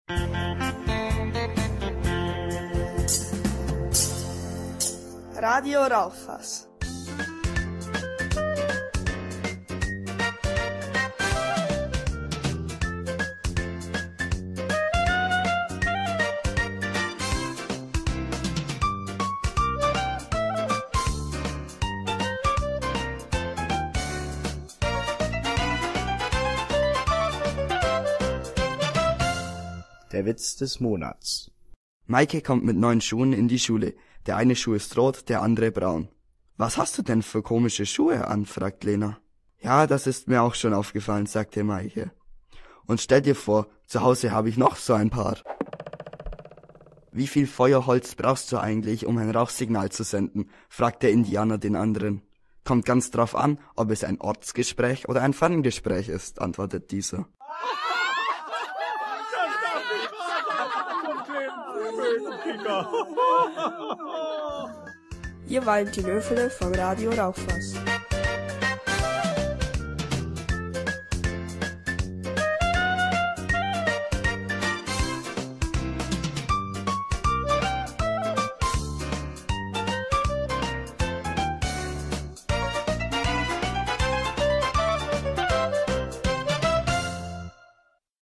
Radio Rauchfass. Der Witz des Monats. Maike kommt mit 9 Schuhen in die Schule. Der eine Schuh ist rot, der andere braun. »Was hast du denn für komische Schuhe an?« fragt Lena. »Ja, das ist mir auch schon aufgefallen«, sagte Maike. »Und stell dir vor, zu Hause habe ich noch so ein Paar.« »Wie viel Feuerholz brauchst du eigentlich, um ein Rauchsignal zu senden?« fragt der Indianer den anderen. »Kommt ganz drauf an, ob es ein Ortsgespräch oder ein Ferngespräch ist«, antwortet dieser. Ihr war die Löffel vom Radio Rauchfass.